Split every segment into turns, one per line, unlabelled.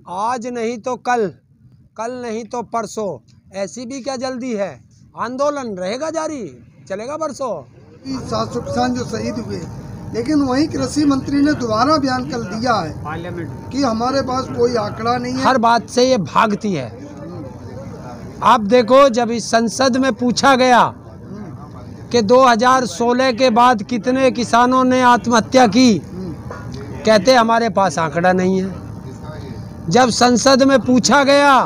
आज नहीं तो कल, कल नहीं तो परसों, ऐसी भी क्या जल्दी है, आंदोलन रहेगा जारी, चलेगा बरसों।
700 किसान जो शहीद हुए, लेकिन वहीं कृषि मंत्री ने दोबारा बयान कर दिया है पार्लियामेंट कि हमारे पास कोई आंकड़ा नहीं है।
हर बात से ये भागती है। आप देखो, जब इस संसद में पूछा गया कि 2016 के बाद कितने किसानों ने आत्महत्या की, कहते हमारे पास आंकड़ा नहीं है। जब संसद में पूछा गया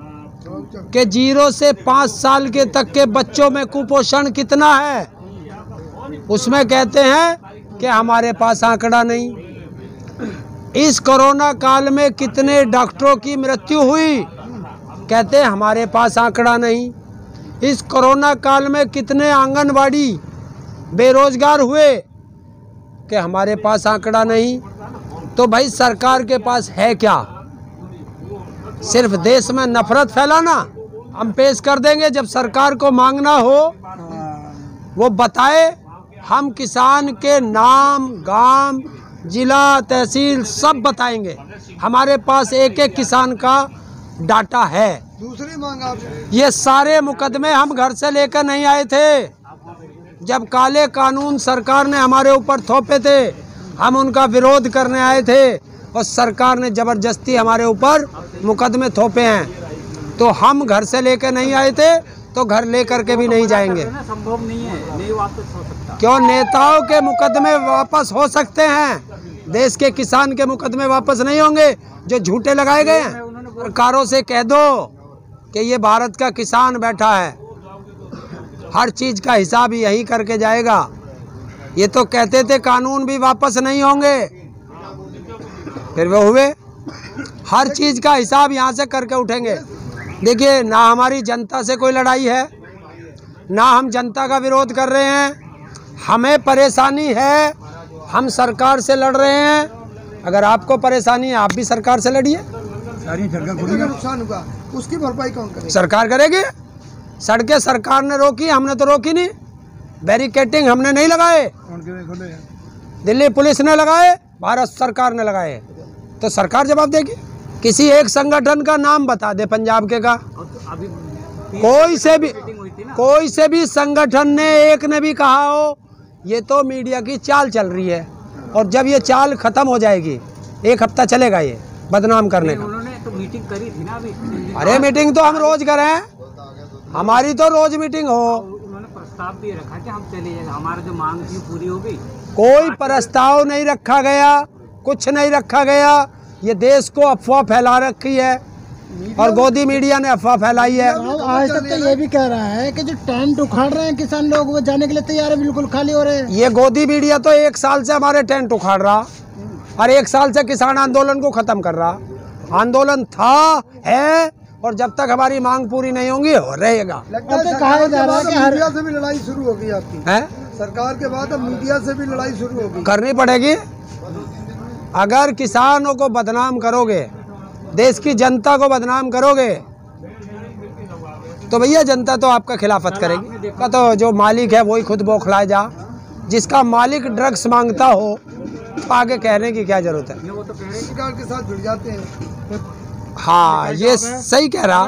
कि 0 से 5 साल के तक के बच्चों में कुपोषण कितना है, उसमें कहते हैं कि हमारे पास आंकड़ा नहीं। इस कोरोना काल में कितने डॉक्टरों की मृत्यु हुई, कहते हैं हमारे पास आंकड़ा नहीं। इस कोरोना काल में कितने आंगनवाड़ी बेरोजगार हुए, कि हमारे पास आंकड़ा नहीं। तो भाई सरकार के पास है क्या? सिर्फ देश में नफरत फैलाना। हम पेश कर देंगे, जब सरकार को मांगना हो वो बताए। हम किसान के नाम, गांव, जिला, तहसील सब बताएंगे। हमारे पास एक एक किसान का डाटा है।
दूसरी मांग आप,
ये सारे मुकदमे हम घर से लेकर नहीं आए थे। जब काले कानून सरकार ने हमारे ऊपर थोपे थे, हम उनका विरोध करने आए थे और सरकार ने जबरदस्ती हमारे ऊपर मुकदमे थोपे हैं। तो हम घर से लेकर नहीं आए थे, तो घर लेकर के भी नहीं जाएंगे।
संभव नहीं है, नहीं वापस हो सकता।
क्यों? नेताओं के मुकदमे वापस हो सकते हैं, देश के किसान के मुकदमे वापस नहीं होंगे जो झूठे लगाए गए हैं। सरकारों से कह दो कि ये भारत का किसान बैठा है, हर चीज का हिसाब यही करके जाएगा। ये तो कहते थे कानून भी वापस नहीं होंगे, फिर वो हुए। हर चीज का हिसाब यहाँ से करके उठेंगे। देखिए, ना हमारी जनता से कोई लड़ाई है, ना हम जनता का विरोध कर रहे हैं। हमें परेशानी है, हम सरकार से लड़ रहे हैं। अगर आपको परेशानी है, आप भी सरकार से लड़िए।
सारी सड़कें नुकसान हुआ, उसकी भरपाई कौन करेगा?
सरकार करेगी। सड़कें सरकार ने रोकी, हमने तो रोकी नहीं। बैरिकेटिंग हमने नहीं लगाए, दिल्ली पुलिस ने लगाए, भारत सरकार ने लगाए। तो सरकार जवाब देगी। किसी एक संगठन का नाम बता दे पंजाब के का, कोई से भी संगठन ने एक ने भी कहा हो। ये तो मीडिया की चाल चल रही है, और जब ये चाल खत्म हो जाएगी, 1 हफ्ता चलेगा ये बदनाम करने का।
उन्होंने तो मीटिंग करी थी ना अभी।
अरे मीटिंग तो हम रोज करें, हमारी तो रोज मीटिंग हो।
उन्होंने प्रस्ताव भी रखा कि हम चले जाएंगे, हमारा जो मांग थी पूरी हो गई।
कोई प्रस्ताव नहीं रखा गया, कुछ नहीं रखा गया। ये देश को अफवाह फैला रखी है, और गोदी मीडिया ने अफवाह फैलाई है।
आज तक तो ये भी कह रहा है कि जो टेंट उखाड़ रहे हैं किसान लोग, वो जाने के लिए तैयार है, बिल्कुल खाली हो रहे हैं।
ये गोदी मीडिया तो 1 साल से हमारे टेंट उखाड़ रहा, और 1 साल से किसान आंदोलन को खत्म कर रहा। आंदोलन था, है, और जब तक हमारी मांग पूरी नहीं होगी रहेगा।
लगता है कहा जा रहा है कि मीडिया से भी लड़ाई शुरू होगी आपकी
है।
सरकार के बाद अब मीडिया से भी लड़ाई शुरू होगी,
करनी पड़ेगी। अगर किसानों को बदनाम करोगे, देश की जनता को बदनाम करोगे, तो भैया जनता तो आपका खिलाफत करेगी। का तो जो मालिक है वही खुद बौखलाए जा। जिसका मालिक ड्रग्स मांगता हो, तो आगे कहने की क्या जरूरत है?
सरकार के साथ जुड़ जाते हैं।
हाँ, ये सही कह रहा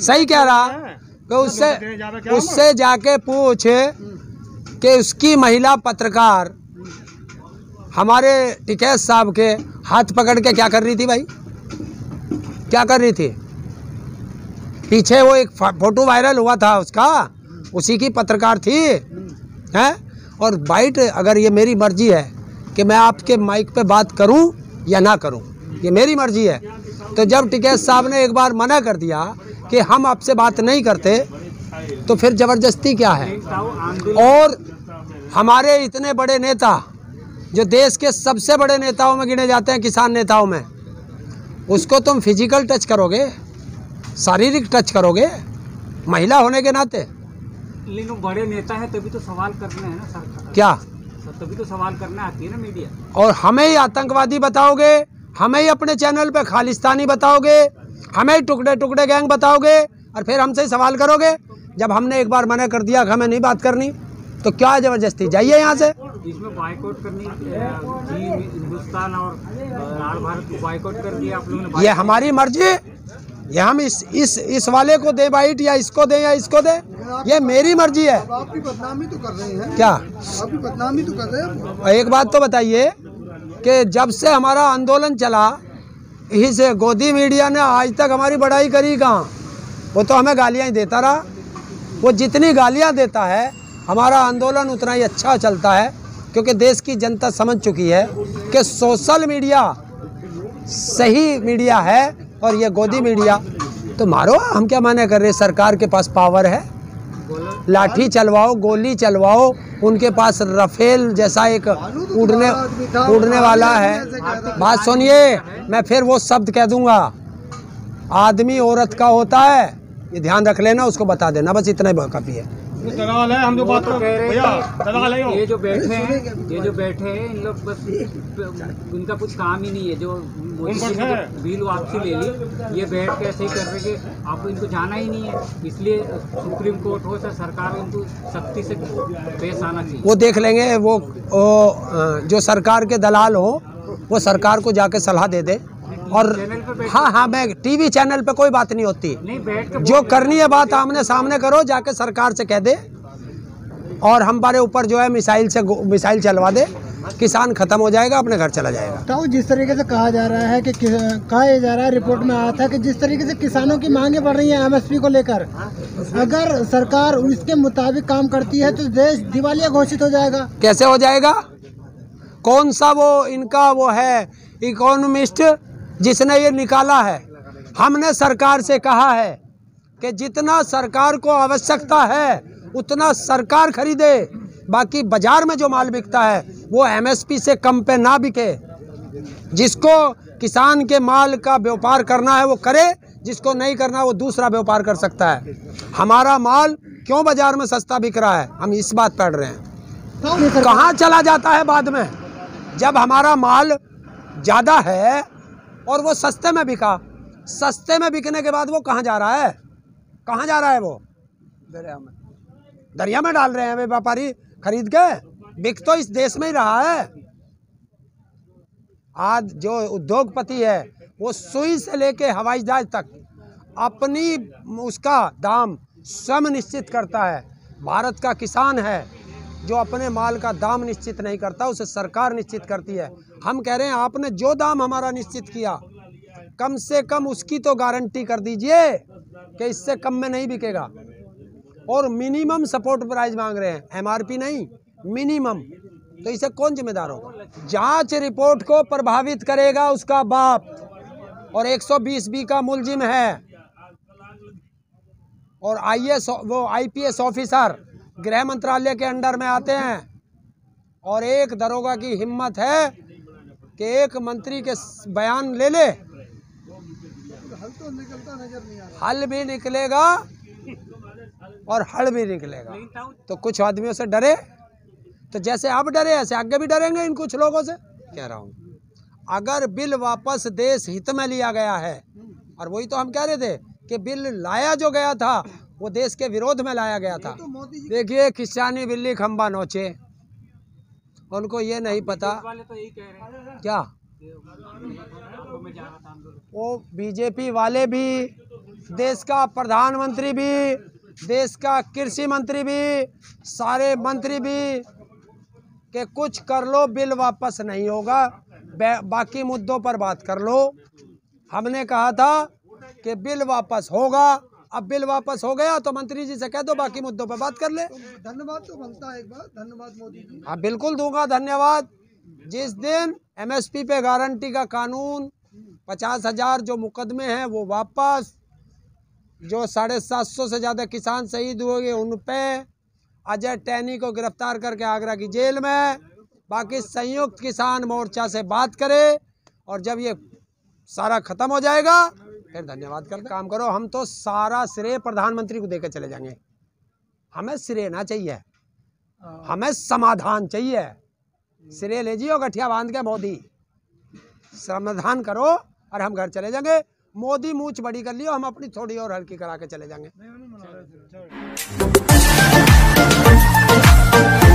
कि उससे जाके पूछ कि उसकी महिला पत्रकार हमारे टिकैत साहब के हाथ पकड़ के क्या कर रही थी भाई, क्या कर रही थी? पीछे वो एक फोटो वायरल हुआ था उसका, उसी की पत्रकार थी, हैं? और बाइट, अगर ये मेरी मर्जी है कि मैं आपके माइक पे बात करूं या ना करूं, ये मेरी मर्जी है। तो जब टिकैत साहब ने एक बार मना कर दिया कि हम आपसे बात नहीं करते, तो फिर ज़बरदस्ती क्या है? और हमारे इतने बड़े नेता, जो देश के सबसे बड़े नेताओं में गिने जाते हैं, किसान नेताओं में, उसको तुम फिजिकल टच करोगे, शारीरिक टच करोगे, महिला होने के नाते।
लेकिन बड़े नेता है तभी तो सवाल करने हैं ना सरकार।
क्या?
तभी तो सवाल करने आती है ना मीडिया।
और हमें ही आतंकवादी बताओगे, हमें ही अपने चैनल पे खालिस्तानी बताओगे, हमें ही टुकड़े टुकड़े गैंग बताओगे, और फिर हमसे ही सवाल करोगे। जब हमने एक बार मना कर दिया कि हमें नहीं बात करनी, तो क्या जबरदस्ती? जाइए यहाँ से।
इसमें बाइकआउट करनी जी हिंदुस्तान और लाल भारत को बाइकआउट कर दिया आप लोगों ने।
ये हमारी मर्जी, ये हम इस वाले को दे बाइट या इसको दे या इसको दे, ये मेरी मर्जी है।
आप भी बदनामी तो कर रहे हैं।
क्या
आप भी बदनामी तो कर रहे हैं।
एक बात तो बताइए कि जब से हमारा आंदोलन चला, इस गोदी मीडिया ने आज तक हमारी बड़ाई करी कहाँ? वो तो हमें गालियाँ ही देता रहा। वो जितनी गालियाँ देता है हमारा आंदोलन उतना ही अच्छा चलता है, क्योंकि देश की जनता समझ चुकी है कि सोशल मीडिया सही मीडिया है और ये गोदी मीडिया तो मारो। हम क्या माने कर रहे, सरकार के पास पावर है, लाठी चलवाओ, गोली चलवाओ, उनके पास रफेल जैसा एक उड़ने वाला है। बात सुनिए, मैं फिर वो शब्द कह दूंगा, आदमी औरत का होता है, ये ध्यान रख लेना, उसको बता देना, बस इतना ही काफी है।
दलाल है, हम जो बात कर रहे हैं दलाल है।
ये जो बैठे हैं इन लोग बस उनका कुछ काम ही नहीं है। जो बिल वापसी ले ली, ये बैठ के ऐसे ही कर रहे कि आपको इनको जाना ही नहीं है, इसलिए सुप्रीम कोर्ट हो या सरकार हो, इनको सख्ती से पेश आना चाहिए।
वो देख लेंगे, वो जो सरकार के दलाल हो वो सरकार को जाके सलाह दे दे। और हाँ, मैं टीवी चैनल पे कोई बात नहीं होती, जो करनी है बात आमने सामने करो, जाके सरकार से कह दे और हमारे ऊपर जो है मिसाइल चलवा दे, किसान खत्म हो जाएगा, अपने घर चला जाएगा।
तो जिस तरीके से कहा जा रहा है कि रिपोर्ट में आया था कि जिस तरीके से किसानों की मांगे बढ़ रही हैं एमएसपी को लेकर, अगर सरकार उसके मुताबिक काम करती है तो देश दिवालिया घोषित हो जाएगा।
कैसे हो जाएगा? कौन सा वो इनका वो है इकोनॉमिस्ट जिसने ये निकाला है? हमने सरकार से कहा है कि जितना सरकार को आवश्यकता है उतना सरकार खरीदे, बाकी बाजार में जो माल बिकता है वो एमएसपी से कम पे ना बिके। जिसको किसान के माल का व्यापार करना है वो करे, जिसको नहीं करना वो दूसरा व्यापार कर सकता है। हमारा माल क्यों बाजार में सस्ता बिक रहा है, हम इस बात पढ़ रहे हैं। कहाँ चला जाता है बाद में, जब हमारा माल ज़्यादा है और वो सस्ते में बिका, सस्ते में बिकने के बाद वो कहाँ जा रहा है? कहाँ जा रहा है? वो दरिया में डाल रहे हैं वे व्यापारी खरीद के। बिक तो इस देश में ही रहा है। आज जो उद्योगपति है वो सुई से लेके हवाई जहाज तक अपनी उसका दाम स्वयं निश्चित करता है। भारत का किसान है जो अपने माल का दाम निश्चित नहीं करता, उसे सरकार निश्चित करती है। हम कह रहे हैं आपने जो दाम हमारा निश्चित किया, कम से कम उसकी तो गारंटी कर दीजिए कि इससे कम में नहीं बिकेगा। और मिनिमम सपोर्ट प्राइस मांग रहे हैं, एमआरपी नहीं, मिनिमम। तो इसे कौन जिम्मेदार होगा? जांच रिपोर्ट को प्रभावित करेगा उसका बाप, और 120B का मुलजिम है, और आईपीएस ऑफिसर गृह मंत्रालय के अंडर में आते हैं। और एक दरोगा की हिम्मत है कि एक मंत्री के बयान ले ले,
हल तो निकलता नजर नहीं आ रहा।
हल भी निकलेगा और हल भी निकलेगा। तो कुछ आदमियों से डरे, तो जैसे अब डरे ऐसे आगे भी डरेंगे इन कुछ लोगों से। कह रहा हूँ, अगर बिल वापस देश हित में लिया गया है, और वही तो हम कह रहे थे कि बिल लाया जो गया था वो देश के विरोध में लाया गया था। देखिए, किसानी बिल्ली खंबा नोचे, उनको ये नहीं पता क्या, वो बीजेपी वाले भी, देश का प्रधानमंत्री भी, देश का कृषि मंत्री भी, सारे मंत्री भी कि कुछ कर लो, बिल वापस नहीं होगा, बाकी मुद्दों पर बात कर लो। हमने कहा था कि बिल वापस होगा, अब बिल वापस हो गया तो मंत्री जी से कह दो बाकी मुद्दों पर बात कर ले।
धन्यवाद तो बनता है एक बार, धन्यवाद मोदी जी।
हाँ बिल्कुल दूंगा धन्यवाद। जिस दिन एमएसपी पे गारंटी का कानून, 50,000 जो मुकदमे हैं वो वापस, जो 750 से ज़्यादा किसान शहीद हुए उन पे, अजय टैनी को गिरफ्तार करके आगरा की जेल में, बाकी संयुक्त किसान मोर्चा से बात करे, और जब ये सारा खत्म हो जाएगा फिर धन्यवाद कर काम करो। हम तो सारा श्रेय प्रधानमंत्री को देकर चले जाएंगे। हमें श्रेय ना चाहिए, हमें समाधान चाहिए। श्रेय ले जियो गठिया बांध के मोदी, समाधान करो और हम घर चले जाएंगे। मोदी मूंछ बड़ी कर लियो, हम अपनी थोड़ी और हल्की करा के चले जाएंगे।